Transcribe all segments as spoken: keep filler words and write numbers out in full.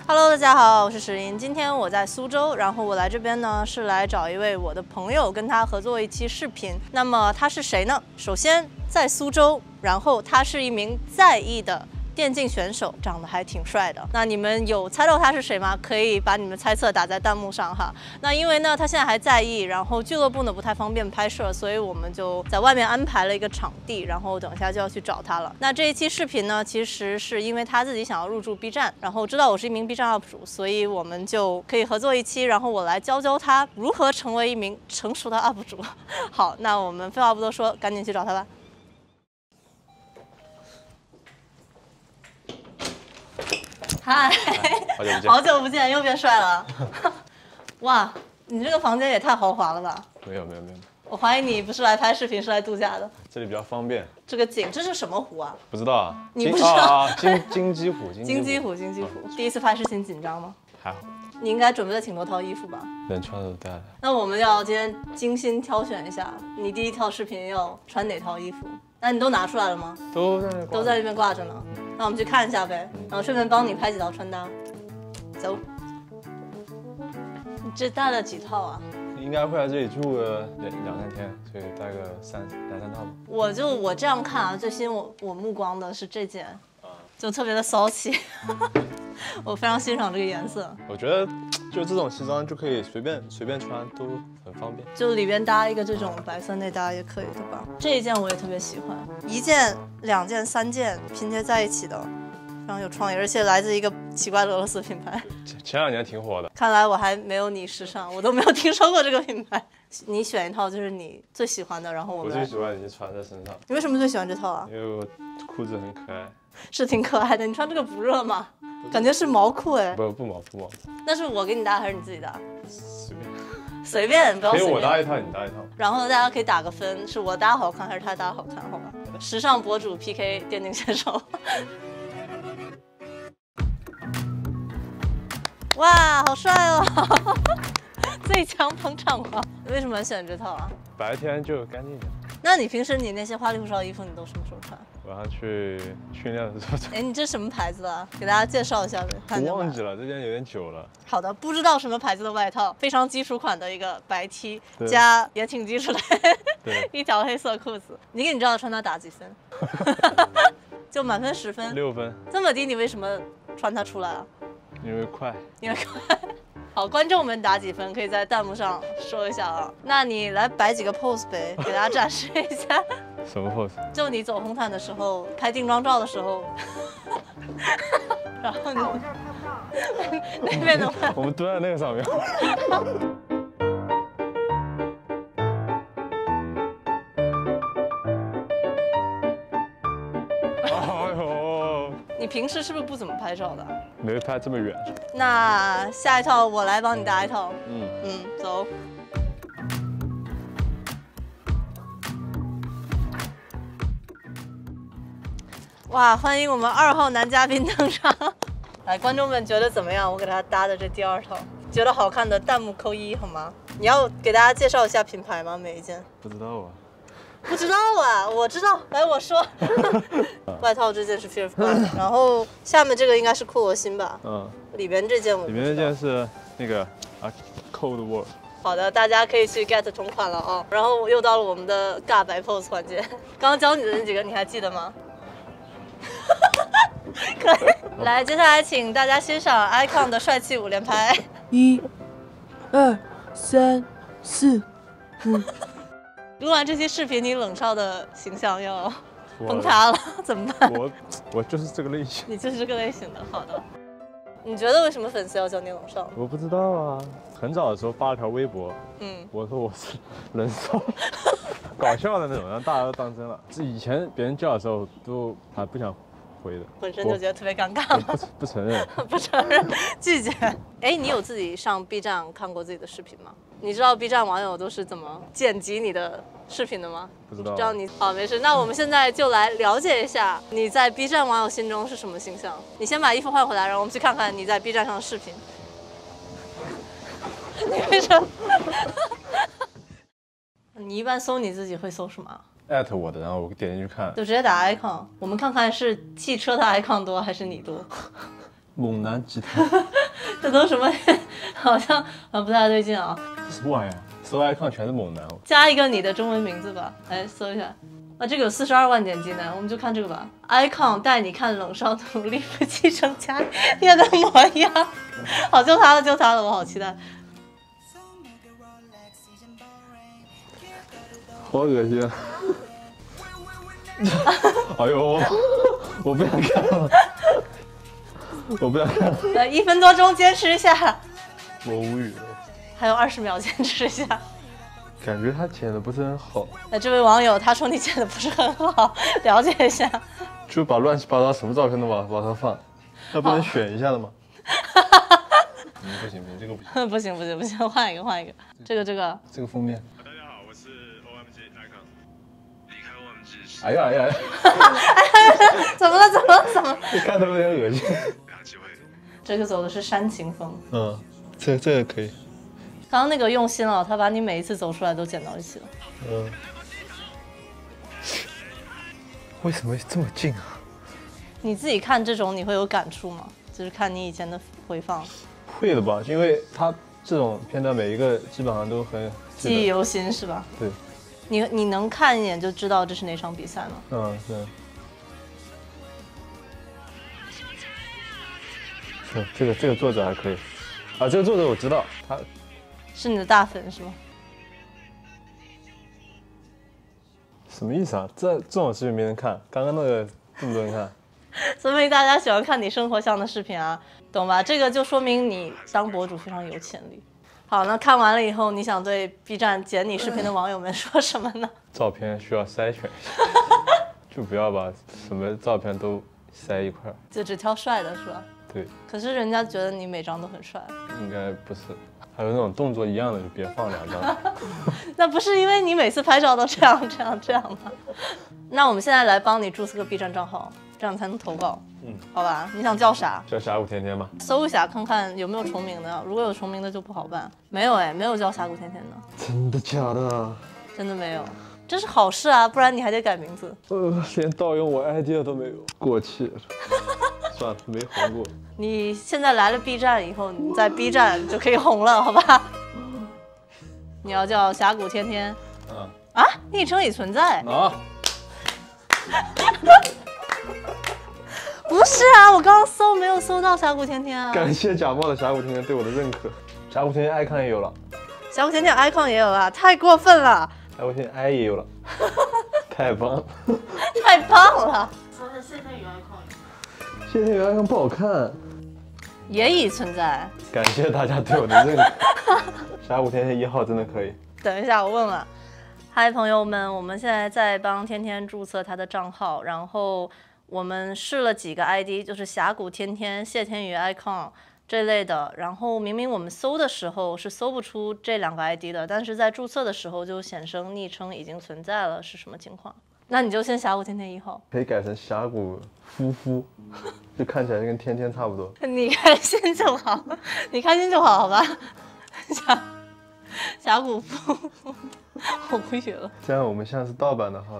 Hello， 大家好，我是石林。今天我在苏州，然后我来这边呢是来找一位我的朋友，跟他合作一期视频。那么他是谁呢？首先在苏州，然后他是一名在役的电竞选手，长得还挺帅的。那你们有猜到他是谁吗？可以把你们猜测打在弹幕上哈。那因为呢他现在还在役，然后俱乐部呢不太方便拍摄，所以我们就在外面安排了一个场地，然后等一下就要去找他了。那这一期视频呢，其实是因为他自己想要入驻 B 站，然后知道我是一名 B 站 U P 主，所以我们就可以合作一期，然后我来教教他如何成为一名成熟的 U P 主。好，那我们废话不多说，赶紧去找他吧。嗨， 好久不见， 好久不见，又变帅了。哇，你这个房间也太豪华了吧？ 没有没有没有， 我怀疑你不是来拍视频，是来度假的。 这里比较方便。 这个景，这是什么湖啊？ 不知道啊， 你不知道？ 啊、金金鸡湖， 金鸡湖，金鸡湖。第一次拍视频紧张吗？ 还好。 你应该准备了挺多套衣服吧？ 能穿的都带来。 那我们要今天精心挑选一下，你第一套视频要穿哪套衣服？那你都拿出来了吗？ 都在那都在那边挂着呢。那我们去看一下呗，然后顺便帮你拍几套穿搭。走。你这带了几套啊？ 应该会在这里住个两两三天，所以带个三两三套吧。 我就我这样看啊，最吸引我我目光的是这件，就特别的骚气，我非常欣赏这个颜色。 我觉得就这种西装就可以随便随便穿，都很方便。 就里边搭一个这种白色内搭也可以，对吧？这一件我也特别喜欢，一件、两件、三件拼接在一起的，非常有创意，而且来自一个奇怪的俄罗斯品牌。 前两年挺火的。 看来我还没有你时尚，我都没有听说过这个品牌。你选一套就是你最喜欢的，然后我们我最喜欢你穿在身上。 你为什么最喜欢这套啊？ 因为我裤子很可爱。 是挺可爱的，你穿这个不热吗？感觉是毛裤哎。 不不毛不毛。 那是我给你搭还是你自己搭？ 随便。 随便，不要随便。 可以我搭一套，你搭一套。 然后大家可以打个分，是我搭好看还是他搭好看，好吗？时尚博主 P K 电竞选手。哇，好帅哦！最强捧场王。为什么选这套啊？ 白天就干净一点。 那你平时你那些花里胡哨的衣服，你都什么时候穿？ 晚上去训练的时候穿。 哎，你这什么牌子的？给大家介绍一下呗。 我忘记了，这件有点久了。 好的，不知道什么牌子的外套，非常基础款的一个白 T 加也挺基础的， 对， 一条黑色裤子。你给你知道穿它打几分？就满分十分。 六分。 这么低，你为什么穿它出来啊？ 因为快。 因为快。好，观众们打几分，可以在弹幕上说一下啊。那你来摆几个 pose 呗，给大家展示一下。 什么 pose？ 就你走红毯的时候，拍定妆照的时候。然后你那边的话， 我们蹲在那个上面。哎呦！ 你平时是不是不怎么拍照的？ 没会拍这么远。 那下一套我来帮你搭一套。嗯嗯，走。哇，欢迎我们二号男嘉宾登场。来，观众们觉得怎么样？我给他搭的这第二套，觉得好看的弹幕扣一好吗？你要给大家介绍一下品牌吗？每一件？ 不知道啊。 不知道啊，我知道。来，我说。外套这件是 Fear of God， 然后下面这个应该是库罗心吧？嗯。里边这件我。 里面那件是那个啊 Cold War。 好的，大家可以去 get 同款了啊。然后又到了我们的尬白 pose 环节，刚刚教你的那几个你还记得吗？可以。来，接下来请大家欣赏 icon 的帅气五连拍。 一、二、三、四、五。 录完这期视频，你冷少的形象要崩塌了，怎么办？ 我我就是这个类型。 你就是这个类型的，好的。你觉得为什么粉丝要叫你冷少？ 我不知道啊，很早的时候发了条微博，嗯，我说我是冷少，搞笑的那种，然后大家都当真了。这以前别人叫的时候都还不想回的， 本身就觉得特别尴尬不不承认， 不承认，拒绝。哎，你有自己上 B 站看过自己的视频吗？你知道 B 站网友都是怎么剪辑你的视频的吗？ 不知道。 知道你好，没事。那我们现在就来了解一下你在 B 站网友心中是什么形象。你先把衣服换回来，然后我们去看看你在 B 站上的视频。你为什么？你一般搜你自己会搜什么？ 艾特我的，然后我点进去看， 就直接打 icon。我们看看是汽车的 icon 多还是你多？ 猛男吉他。 这都什么？好像啊不太对劲啊！ 什么玩意儿？搜 icon 全是猛男。 加一个你的中文名字吧，来搜一下。啊，这个有四十二万点击呢，我们就看这个吧。icon 带你看冷少努力夫妻成家夜的模样，好，就他了，就他了，我好期待。 好恶心啊！哎呦，我我不想看了，我不想看了。 来，一分多钟，坚持一下。 我无语了。 还有二十秒，坚持一下。 感觉他剪的不是很好。 那这位网友他说你剪的不是很好，了解一下。 就把乱七八糟什么照片都往往上放，那不能选一下的吗？嗯，不行不行，这个不行。 不行不行不行，换一个换一个。这个这个。 这个封面。 大家好，我是 O M G icon。离开 O M G 哎呀哎呀！哎呀怎么了怎么了怎么了？ 这看着有点恶心。 有机会。 这个走的是煽情风。 嗯，这这个可以。 刚刚那个用心了，他把你每一次走出来都剪到一起了。 嗯。为什么这么近啊？ 你自己看这种你会有感触吗？就是看你以前的回放。 会的吧，因为他这种片段每一个基本上都很记忆犹新，是吧？ 对。 你你能看一眼就知道这是哪场比赛吗？ 嗯，是。是这个这个作者还可以，啊，这个作者我知道，他是你的大粉是吗？ 什么意思啊？这这种视频没人看，刚刚那个这么多人看， 说明大家喜欢看你生活像的视频啊，懂吧？这个就说明你当博主非常有潜力。好，那看完了以后，你想对 B 站剪你视频的网友们说什么呢？ 照片需要筛选一下，就不要把什么照片都塞一块， 就只挑帅的是吧？ 对。 可是人家觉得你每张都很帅。 应该不是，还有那种动作一样的就别放两张。 那不是因为你每次拍照都这样这样这样吗？那我们现在来帮你注册个 B 站账号，这样才能投稿。嗯，好吧，你想叫啥？ 叫峡谷天天吧。 搜一下看看有没有重名的，如果有重名的就不好办。没有哎，没有叫峡谷天天的。 真的假的？ 真的没有，这是好事啊，不然你还得改名字。 呃，连盗用我 I D 都没有，过气了。算了，没红过。 你现在来了 B 站以后，你在 B 站就可以红了，好吧？你要叫峡谷天天。 嗯。 啊，昵称已存在。 啊。 不是啊，我刚刚搜没有搜到峡谷天天啊。 感谢假冒的峡谷天天对我的认可。峡谷天天 icon 也有了。 峡谷天天 icon 也有了，太过分了。 峡谷天天 I 也有了，太棒了。 太棒了。 说是谢天宇 icon。 谢天宇 icon 不好看。 也已存在。 感谢大家对我的认可。峡谷天天一号真的可以。 等一下，我问问。嗨，朋友们，我们现在在帮天天注册他的账号，然后我们试了几个 I D， 就是峡谷天天、谢天宇 icon 这类的。然后明明我们搜的时候是搜不出这两个 I D 的，但是在注册的时候就显示昵称已经存在了，是什么情况？那你就先峡谷天天一号， 可以改成峡谷夫妇，就看起来跟天天差不多。 你开心就好，你开心就好，好吧？峡峡谷夫妇，我无语了。 这样我们像是盗版的号。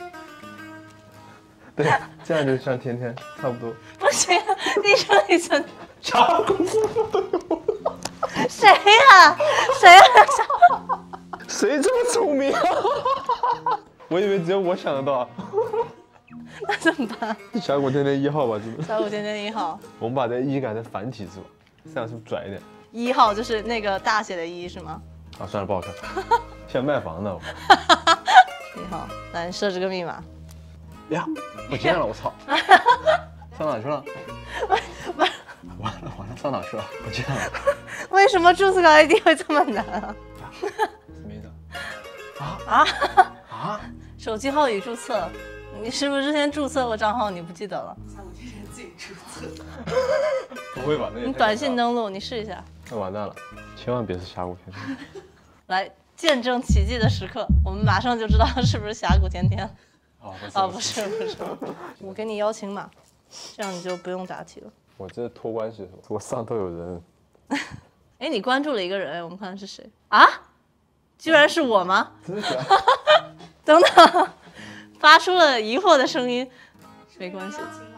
对，这样就像天天差不多。 不行，昵称已存。 峡谷夫妇。 谁呀？谁呀？ 谁这么聪明啊？我以为只有我想得到。 那怎么办？ 峡谷天天一号吧，是不是？ 峡谷天天一号。 我们把这一改成繁体字吧，这样是不是拽一点？ 一号就是那个大写的一是吗？ 啊，算了，不好看。现在卖房呢。 一号，来设置个密码。 呀，不见了，我操！上哪去了？完了完了，上哪去了？不见了。 为什么注册个 I D 会这么难啊？ 什么意思？啊啊啊！ 手机号已注峡谷，你是不是之前注册过账号？你不记得了？ 峡谷天天自己注册。 不会吧？那你短信登录，你试一下。 那完蛋了，千万别是峡谷天天。 来见证奇迹的时刻，我们马上就知道是不是峡谷天天。 哦，不是， 哦，不是不是，我给你邀请码，这样你就不用答题了。 我这托关系，我上头有人。 哎，你关注了一个人，我们看是谁啊？居然是我吗？ 真的假的？ 等等，发出了疑惑的声音。没关系，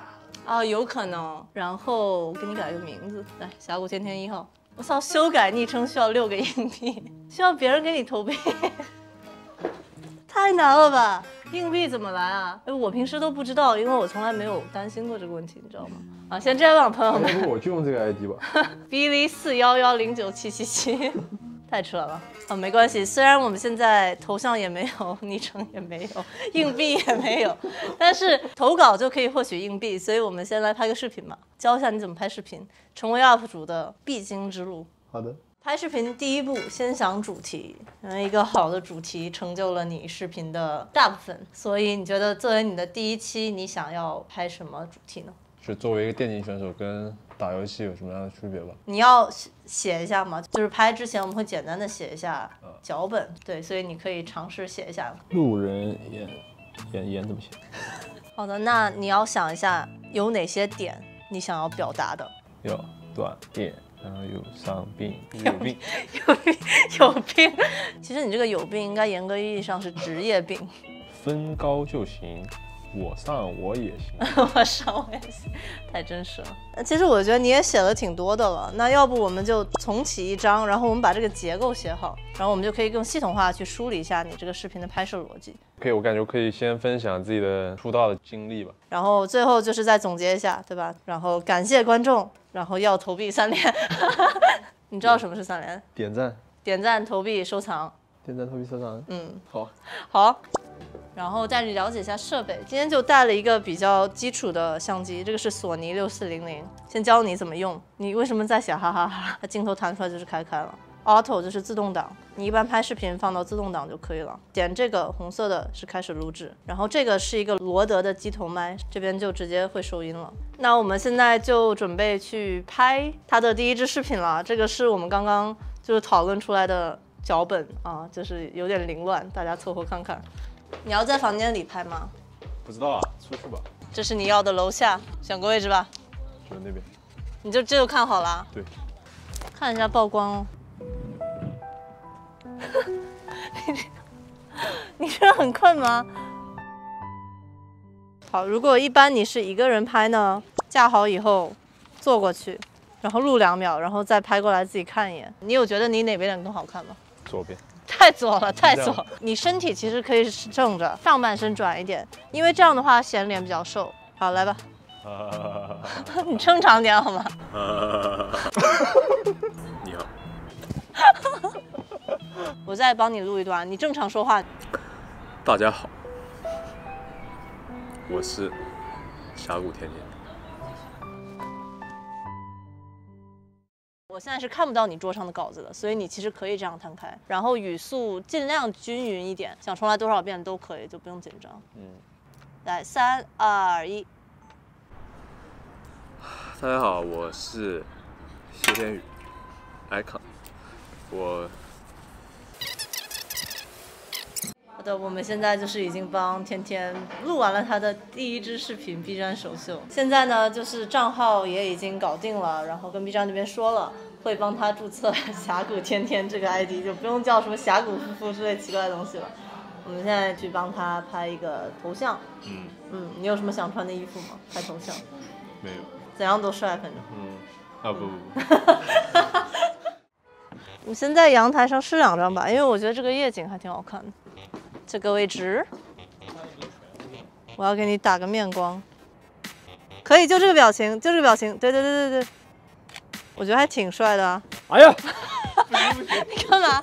啊，有可能。然后给你改个名字，来，峡谷天天一号。我操，修改昵称需要六个硬币，需要别人给你投币，太难了吧？硬币怎么来啊？哎，我平时都不知道，因为我从来没有担心过这个问题，你知道吗？啊，先这样吧，朋友们。 要不我就用这个 I D 吧。 Billy 四幺幺零九七七七，太扯了。啊，没关系，虽然我们现在头像也没有，昵称也没有，硬币也没有，但是投稿就可以获取硬币，所以我们先来拍个视频吧，教一下你怎么拍视频，成为 U P 主的必经之路。 好的。 拍视频第一步，先想主题，嗯，一个好的主题成就了你视频的大部分。所以你觉得作为你的第一期，你想要拍什么主题呢？ 是作为一个电竞选手跟打游戏有什么样的区别吧？ 你要写一下吗？就是拍之前我们会简单的写一下脚本，对，所以你可以尝试写一下。 路人言言言怎么写？ 好的，那你要想一下有哪些点你想要表达的？ 有短电。然后有伤病，有病， 有病，有病。其实你这个有病，应该严格意义上是职业病。 分高就行，我上我也行， 我上我也行，太真实了。其实我觉得你也写了挺多的了，那要不我们就重启一章，然后我们把这个结构写好，然后我们就可以更系统化去梳理一下你这个视频的拍摄逻辑。 可以，我感觉可以先分享自己的出道的经历吧。 然后最后就是再总结一下，对吧？然后感谢观众。然后要投币三连，你知道什么是三连？ 点赞、 点赞、投币、收藏。 点赞、投币、收藏。 嗯， 好， 好。然后带你了解一下设备，今天就带了一个比较基础的相机，这个是索尼六四零零，先教你怎么用。你为什么在写哈哈哈？它镜头弹出来就是开开了。Auto 就是自动挡，你一般拍视频放到自动挡就可以了。点这个红色的是开始录制，然后这个是一个罗德的机头麦，这边就直接会收音了。那我们现在就准备去拍它的第一支视频了，这个是我们刚刚就是讨论出来的脚本啊，就是有点凌乱，大家凑合看看。你要在房间里拍吗？ 不知道啊，出去吧。 这是你要的楼下，选个位置吧。 就那边。 你就这就看好了。 对。 看一下曝光哦。你是很困吗？好，如果一般你是一个人拍呢，架好以后坐过去，然后录两秒，然后再拍过来自己看一眼。你有觉得你哪边脸更好看吗？ 左边。 太左了，太左。你身体其实可以是正着，上半身转一点，因为这样的话显脸比较瘦。好，来吧。你正常点好吗？ 你好。 我再帮你录一段，你正常说话。 大家好，我是峡谷天天。 我现在是看不到你桌上的稿子的，所以你其实可以这样摊开，然后语速尽量均匀一点，想重来多少遍都可以，就不用紧张。嗯，来，三二一。 大家好，我是谢天宇 ，icon， 我。 好的，我们现在就是已经帮天天录完了他的第一支视频 B 站首秀，现在呢就是账号也已经搞定了，然后跟 B 站那边说了，会帮他注册峡谷天天这个 I D， 就不用叫什么峡谷夫妇之类奇怪的东西了。我们现在去帮他拍一个头像。嗯嗯，你有什么想穿的衣服吗？拍头像？ 没有。 怎样都帅，反正。 嗯。啊不不不。 我先在阳台上试两张吧，因为我觉得这个夜景还挺好看的。这个位置，我要给你打个面光，可以，就这个表情，就这个表情，对对对对对，我觉得还挺帅的啊。 哎呀， 你干嘛？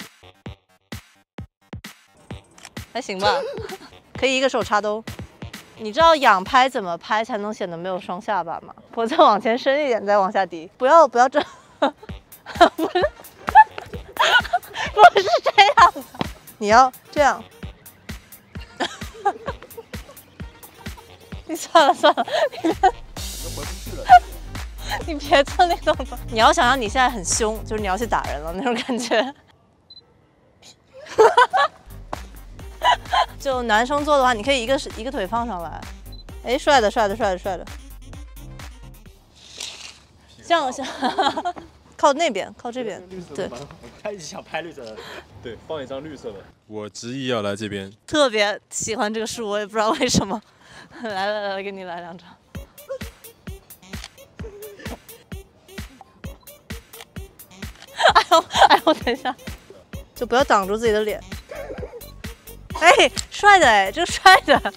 还行吧，可以一个手插兜。你知道仰拍怎么拍才能显得没有双下巴吗？我再往前伸一点，再往下低，不要不要这，不是，不是这样的，你要这样。你算了算了，你你别做那动作。你要想象你现在很凶，就是你要去打人了那种感觉。就男生做的话，你可以一个一个腿放上来，哎，帅的帅的帅的帅的。这样像，靠那边，靠这边，对。 他一直想拍绿色的， 对，放一张绿色的。我执意要来这边。 特别喜欢这个树，我也不知道为什么。来来来，给你来两张。 哎呦哎呦，等一下，就不要挡住自己的脸。哎，帅的哎，这个帅的。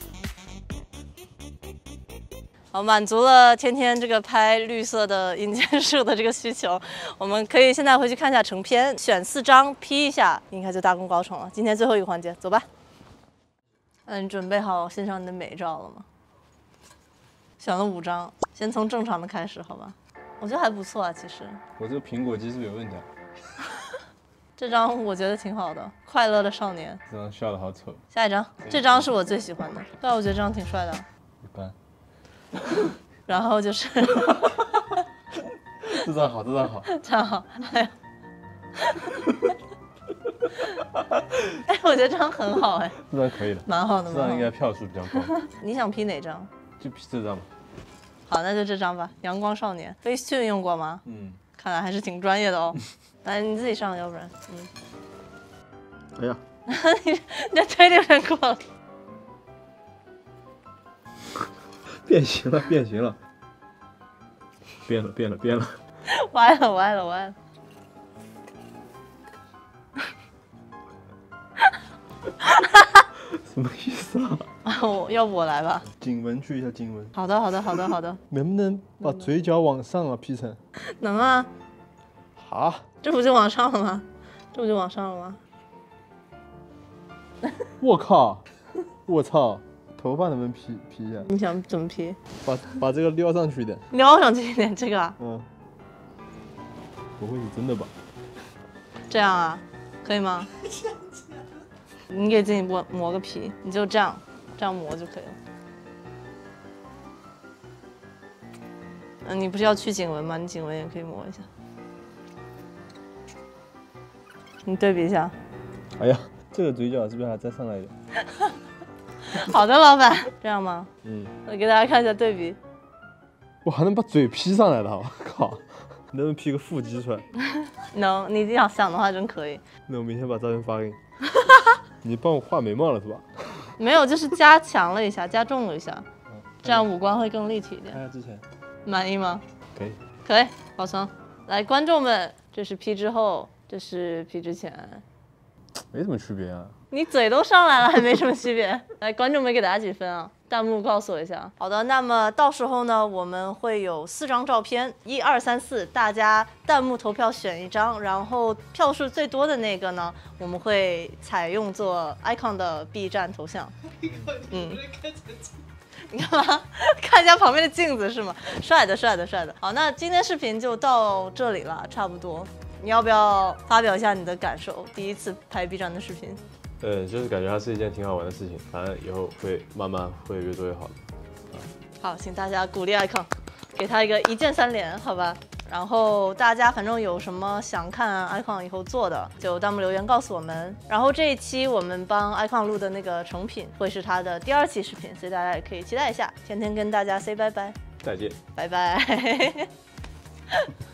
好，满足了天天这个拍绿色的银剑树的这个需求，我们可以现在回去看一下成片，选四张 P 一下，应该就大功告成了。今天最后一个环节，走吧。嗯，你准备好欣赏你的美照了吗？选了五张，先从正常的开始，好吧？我觉得还不错啊，其实。 我这个苹果肌是不是有问题啊？ 这张我觉得挺好的，快乐的少年。 这张笑的好丑。 下一张，这张是我最喜欢的。对啊，我觉得这张挺帅的。 一般。 然后就是， 这张好，这张好， 这张好，哎呀，哎，我觉得这张很好哎， 这张可以的， 蛮好的， 这张应该票数比较高。 你想 P 哪张？ 就 P 这张吧。 好，那就这张吧。阳光少年 ，Facetune 用过吗？ 嗯， 看来还是挺专业的哦。来，你自己上，要不然，嗯。 哎呀， 你你这推的有点过了。 变形了，变形了，变了，变了，变了， 歪了，歪了，歪了。 什么意思啊？ 我要不我来吧。 颈纹去一下颈纹。 好的，好的，好的，好的。 能不能把嘴角往上啊？P 成？ 能啊。 好。 这不就往上了吗？这不就往上了吗？ 我靠！我操！头发能不能 P P 一下？ 你想怎么 P？ 把把这个撩上去一点。 撩上去一点，这个啊？ 嗯。不会是真的吧？ 这样啊？可以吗？你给自己磨磨个皮，你就这样，这样磨就可以了。嗯，你不是要去颈纹吗？你颈纹也可以磨一下。你对比一下。 哎呀，这个嘴角是不是还再上来一点？ 好的，老板，这样吗？ 嗯。 我给大家看一下对比。 我还能把嘴 P 上来了，我靠！能不能 P 个腹肌出来？ 能，你要想的话真可以。 那我明天把照片发给你。你帮我画眉毛了是吧？ 没有，就是加强了一下，加重了一下，这样五官会更立体一点。 看下之前。 满意吗？ 可以。 可以，保存。来，观众们，这是 P 之后，这是 P 之前。 没什么区别啊。 你嘴都上来了，还没什么区别。来，观众们给大家几分啊？弹幕告诉我一下。好的，那么到时候呢，我们会有四张照片，一二三四，大家弹幕投票选一张，然后票数最多的那个呢，我们会采用做 icon 的 B 站头像。嗯。你干嘛？看一下旁边的镜子是吗？帅的，帅的，帅的。好，那今天视频就到这里了，差不多。你要不要发表一下你的感受？第一次拍 B 站的视频。 嗯，就是感觉它是一件挺好玩的事情，反正以后会慢慢会越做越好的。 好，请大家鼓励 icon， 给他一个一键三连，好吧？然后大家反正有什么想看 icon 以后做的，就弹幕留言告诉我们。然后这一期我们帮 icon 录的那个成品会是他的第二期视频，所以大家也可以期待一下。天天跟大家 say 拜拜， 再见， 拜拜。